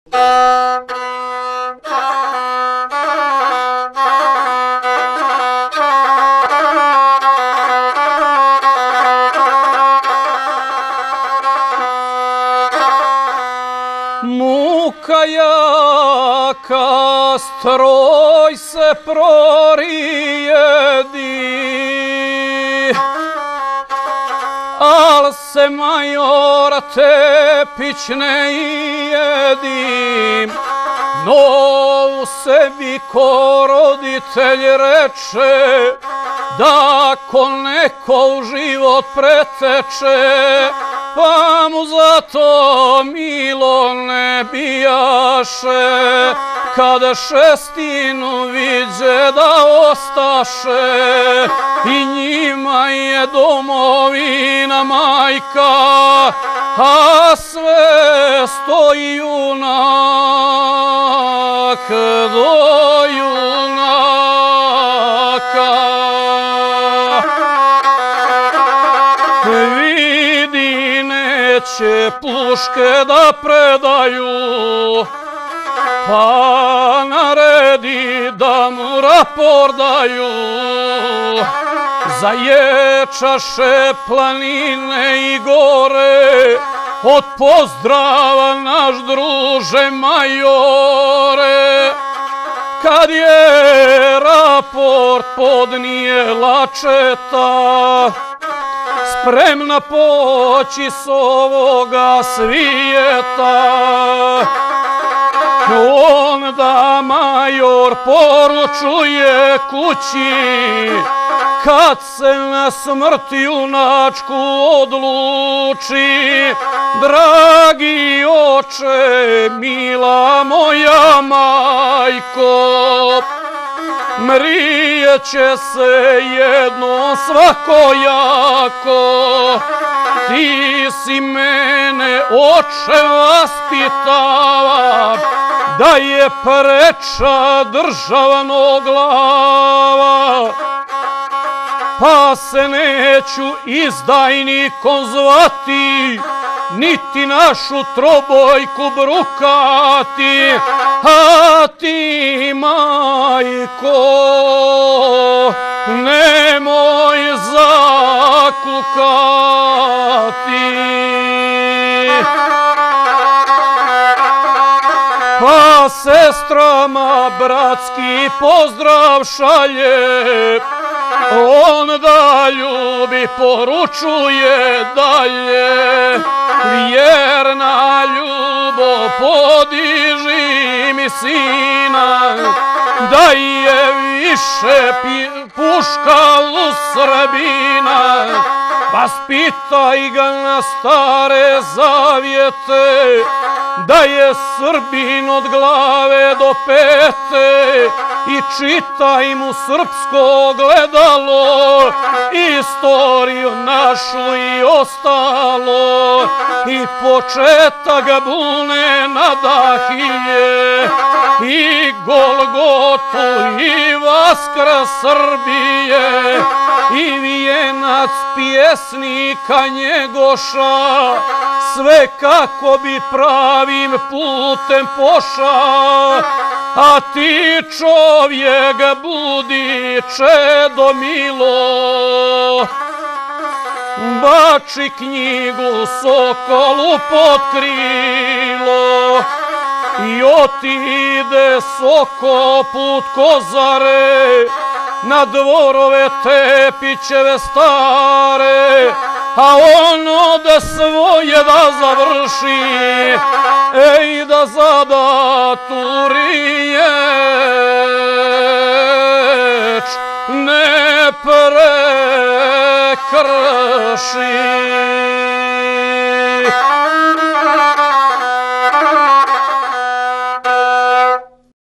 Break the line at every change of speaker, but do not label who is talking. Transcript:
Muka jaka, stroj se prorijedi, al se major Tepić ne jedi. No u sebi ko roditelj reče, da ko neko u život preteče, pa mu zato milo ne bijaše, kada šestinu viđe da ostaše, i njima je domovina majka, a sve stoji junak do junaka. Vidi, neće puške da predaju, pa naredi da mu rapor daju. Zaječaše planine i gore, od pozdrava naš druže majore. Kad je raport podnijela četa, spremna poći s ovoga svijeta, onda major poručuje kući, kad se na smrt junačku odluči, dragi oče, mila moja majko, mrijeće se jedno svakojako. Ti si mene, oče, vaspitava, da je preča državno glava, pa se neću izdajnikom zvati, niti našu trobojku brukati. A ti, majko, nemoj zakukati. Pa sestrama bratski pozdrav šalje, onda ljubi poručuje dalje. Vjerna ljubo, podiži mi sina, da je više puška u Srbina. Vaspitaj ga na stare zavjete, da je Srbin od glave do pete, i čitaj mu srpsko gledalo, istoriju našu i ostalo, i početak bune na Dahije, i Golgotu, i Vaskrs Srbije, i vijenac pjesnika Njegoša, sve kako bi pravim putem poša. A ti, čovjek, budi čedo milo, bači knjigu sokolu pod krilo, i otide soko put Kozare, na dvorove Tepićeve stare, a ono da svoje da završi, ej, da zada tu riječ ne prekrši.